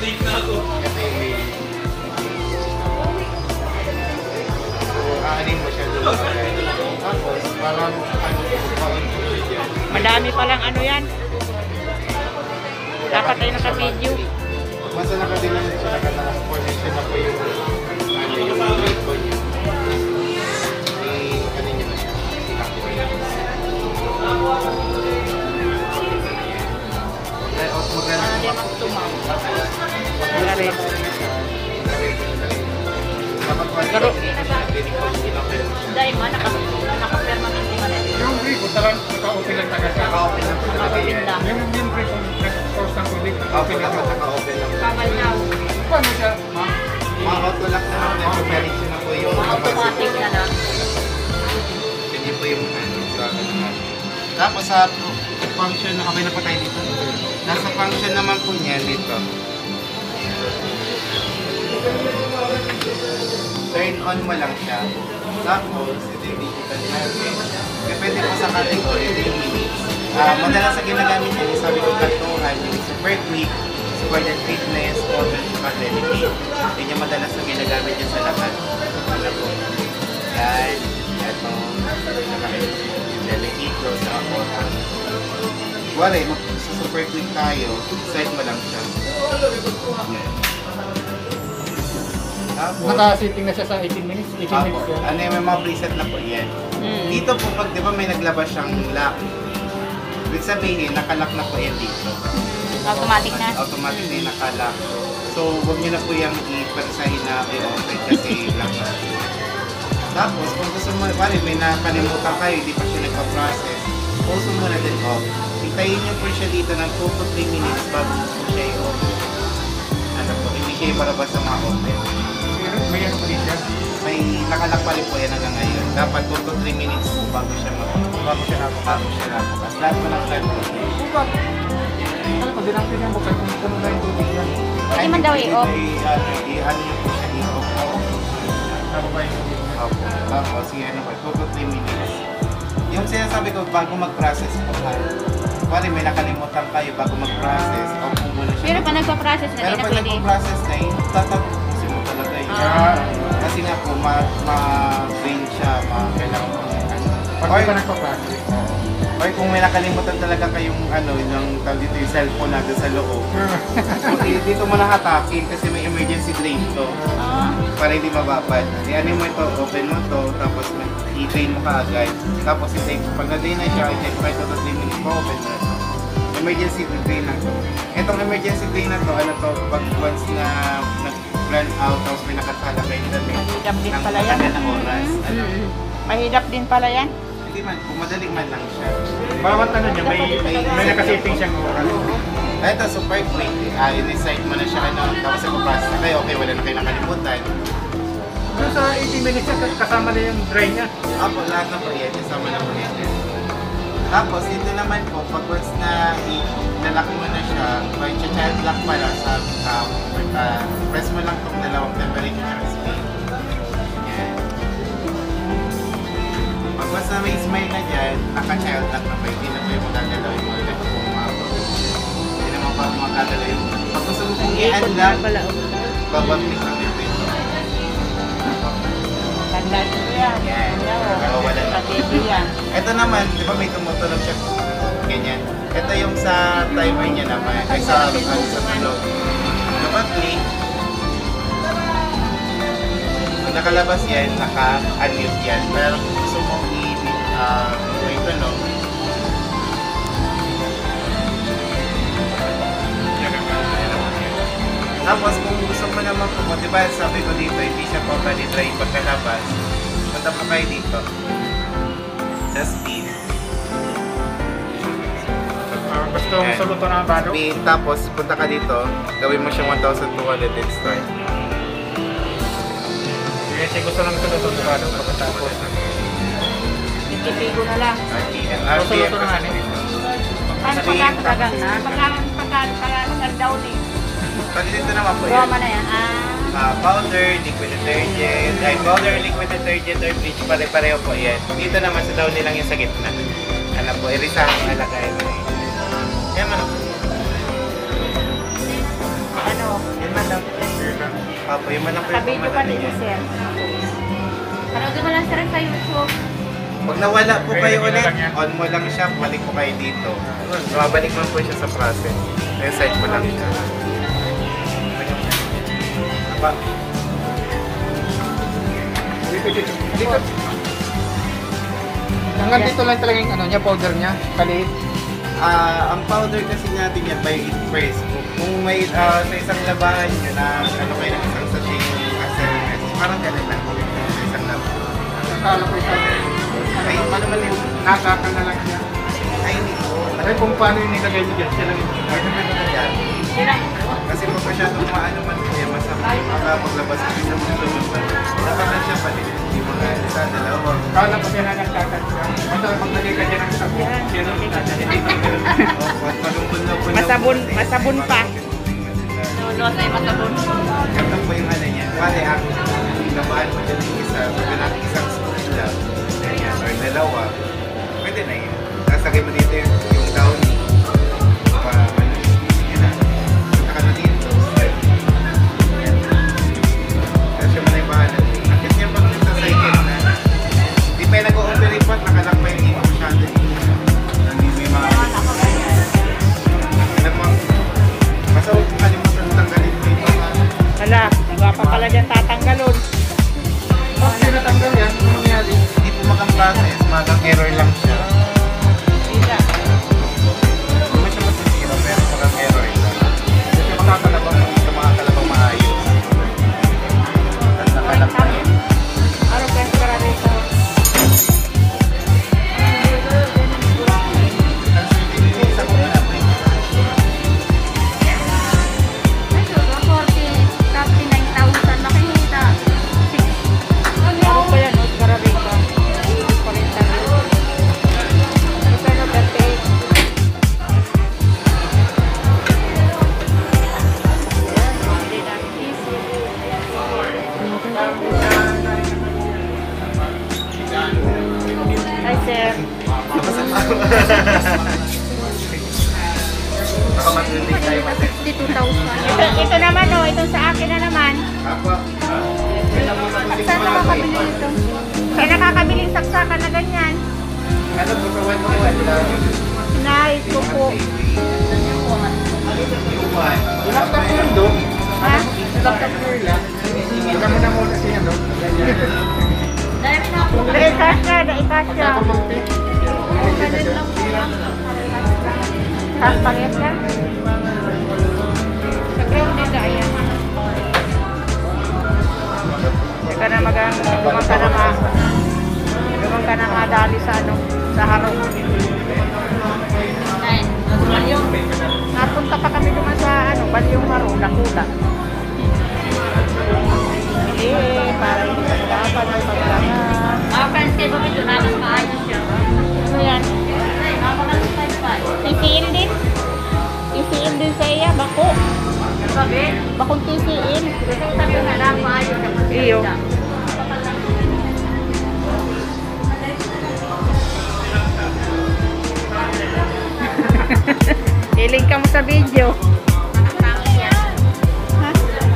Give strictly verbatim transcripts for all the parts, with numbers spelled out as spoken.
Ito yung may... So, aanin mo siya doon. Tapos, parang ano po, Madami palang ano yan. Dapat tayo naka-video. Basta nakadinan siya, naka-formation na po yung ano yung grade po niya. Eh, ano niya na siya? Ah, di magtumaw. Wala rin. Pero, dahil man, nakaperma ng lima na rin. Yung brief, tarang naka-open lang taga siya. Naka-open lang po talaga Naka-open yan. lang. Yung yung brief, nag-source ng tubig, Open naka-open lang. lang, naka-open lang. Kamal na. Paano siya, ma'am? Mga-auto lock na lang, nag-operation na po yung Automatic na lang. Hindi po yung ano, tapos sa function, okay na po tayo dito. Nasa function naman po niya dito. Turn on mo lang siya. Tapos, ito yung digital natin. Depende po sa category, ito yung minutes. Uh, madalas sa ginagamit niya, yung sabi ko katuhan, yung super quick, sport and fitness, auto, at delicate. Yun yung madalas na ginagamit yun sa lahat. Ano po? Yan. Ito. Delicate ko sa auto. Wala eh, sa super quick tayo, side mo lang siya. Yan. Tapos, Naka-sitting na siya sa eighteen minutes, eighteen Apo, minutes. ano yung may mga preset na po yan. Hmm. Dito po, pag di ba may naglabas siyang lock, ibig sabihin, nakalock na po yan dito. Automatic na. Automatic na yung nakalock. So, huwag nyo na po yung i-pansahin na i-open kasi lock na. Tapos, kung gusto mo, pare, may nakalimutan kayo, hindi pa siya nagpa-process, pause mo na din off. Hintayin nyo po siya dito ng two to three minutes bago po siya i-open. Ano po, hindi siya iparabas sa mga open. May ano pa rin siya. May nakalak pa rin po yan hanggang ngayon. Dapat two to three minutes po bago siya mag Bago siya nabukas. bago siya nabukas. Lahat mo ng time po. Bukat. Ano ko, din natin yung bukay kung puno na yung tubig yan. Pwede man daw i-off. I-ano i-ano nyo po siya i-off. Nababa yung tubig niya. Opo. Tapos i-ano po, two to three minutes. Yung sinasabi ko, bago mag-process po ha. Pwede may nakalimutan kayo bago mag-process. Off mo muna siya. Pero pa nagpa-process na, Pero di na pag pwede. nag-process na yun, tatapusin mo talaga yun. Ah. Kasi nga po, ma-drain siya, ma-kailangan mo yung ano. Pag Or- di pa nagpa-process. Or kung may nakalimutan talaga kayong ano, yung tawag dito yung cellphone na doon sa loob. Okay, dito mo nakatakin kasi may emergency drain to. Ah. Para hindi mababad. E ano mo ito, open mo to, tapos i-drain mo kaagad. Tapos i-take, pag na-drain na siya, i-take five to three minutes mo, open mo na to. Emergency drain na to. Itong emergency drain na to, ano to, pag once na nag-run out, tapos may nakasala kayo damit. Mahirap din ng pala yan. matagal na oras. Ano? Mm. Mahirap din pala yan. Hindi man, kung madaling man lang siya. Bawat ano niya, may, may nakasitting siyang oras. Ito, super quick. Ah, in-decide mo na siya, ano, tapos nag-process na kayo, okay, wala na kayo nakalimutan. Doon sa eighteen minutes siya, kasama na yung dry niya. Apo, lahat na po yan, kasama na po yan. Tapos, ito naman po, pag once na i-lock mo na siya, pag child lock pala sa um, uh, press mo lang itong dalawang temperature at speed. Yan. Pag once na may smile na dyan, naka-child lock na po, hindi na po yung magagalaw yung mga ito po umabot. Hindi naman pa magagalaw yung... Pag gusto mo pong i-unlock, babalik lang yung pin. Tandaan mo yan. Yan. Yan, Nawawala na. Pati yan. Ito naman, di ba may tumutunog siya? Ganyan. Ito yung sa timer niya naman. Ay sa, ano, sa tulog. Dapat play. Kung nakalabas yan, naka-unmute yan. Pero kung gusto mo i- uh, may tunog, tapos kung gusto mo naman po, di ba sabi ko dito, hindi siya totally dry pagkalabas. Punta po kayo dito. Sa speed. Uh, gusto mo sa luto ng bado? Speed. Tapos punta ka dito, gawin mo siyang one thousand two hundred and start. Kasi gusto lang sa luto ng bado pagkatapos. Pipigo na lang. R P M. Gusto luto ng ano? Ano pagkakatagal na? Pagkakatagal daw ni. Pati dito naman po Roma yan. na yan. Ah. Uh, powder, liquid detergent, ay powder, liquid detergent, or bleach, pare-pareho po yan. Dito naman sa daw nilang yung sa gitna. Ano po, irisahan na lagay. Yan man. Ano? Opo, yung man lang po Sa yung video pa pamana din, niya. sir. Panood mo lang sir sa YouTube. Pag nawala po Kaya kayo hindi na ulit, lang yan. on mo lang siya, balik po kayo dito. Babalik man po siya sa process. Reset mo lang siya. Apa? Dito. Hanggang dito lang talaga yung ano niya, powder niya. Kaliit. Ah, ang powder kasi natin yan by first. Kung, kung may ah, sa isang labahan nyo na ano kayo ng isang sachet yung acermes, parang ganun lang po yun, sa isang labahan. Kala ko ito. Ay, paano man yung Nakaka na lang siya. ay hindi po. Ay, kung paano yung nilagay niyo dyan, siya lang yung Ay, naman na yan. Kasi pag masyadong maano man po yan, masama makapaglabas ng isang solution. Dapat na siya palit. Yung mga isa, dalawa. Kala ko siya na nagkakasya. Basta pag nagay ka dyan ng sabon, siya lang yung hindi ko O, at malumpun na po. Masabon, masabon pa. No, no, masabon. Ito po yung ano niya. Wala ang labahan mo dyan yung isa. Pag natin isang spoon lang, ganyan, or dalawa, pwede na yun. Sasagay mo dito yung, yung downy. Pa, ano, yun na. Saka na dito. Yan. Kasi mo na yung bahala. Ang kit niya pag nagsacycle na, hindi pa yung nag-o-operate pa, nakalak pa yung ito masyado dito. Hindi may mga... Alam mo, basta huwag mo kalimutan tanggalin mo yung mga... Hala, wala pa pala dyan tatanggalon. Pag sinatanggal yan, ano nangyari? Hindi po makang-process, makang-error lang siya. Sila. Hindi mo siya masisira, pero makang-error lang. Hindi siya makakalabang, hindi siya makakalabang maayos. At nakalabang yun. Ano kaya sa kararito? Isa ko na po yung Ano pa yan, no? Sa kararito. forty rin. Magkano, thirty-eight? Ayan, hindi namin easy. Hi, sir. Baka matulog tayo kasi. fifty-two thousand. Ito, ito naman, oh. Ito sa akin na naman. Apa? Saan nakakabili ito? Kaya nakakabiling saksakan na ganyan. Ano po, sa one to one lang. Nice ko po. Yung one. Laptop ko yun doon. Ha? Laptop ko yun lang. Ika mo na muna siya doon. Daikas na, daikas siya. Ako magpi. Tapos pangit ka? Sa ground din daya. Teka na magang, lumang ka na ma, lumang ka na madali sa ano, sa harong. Napunta pa kami naman sa ano, Balyong Haro, Dakula. Eh, para hindi ka dapat ng paglanga. Mga friends kayo ba ito namin maayos siya? Ano yan? T C L din? T C L din sa iya, bako. Sabi? Bakong T C L. Sabi na lang maayos siya. Iyo. Iling ka mo sa video. Ha?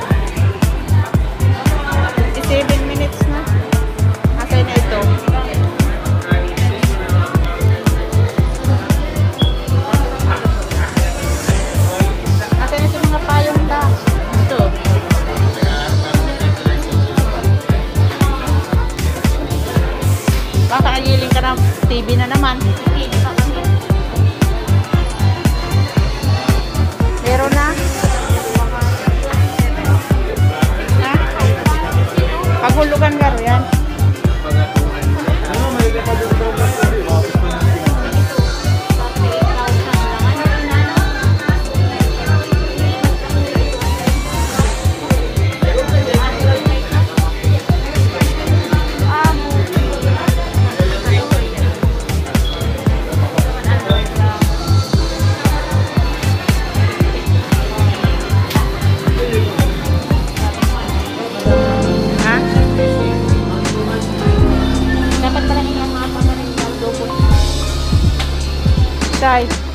fifty-seven minutes na. Asay na ito. Asay na ito mga payong da. Ito. Baka agiling ka ng T V na naman. Meron na? Ha? Paghulugan ka ro yan. Ha? Dapat pala nga mga pangalan ng double. Tay.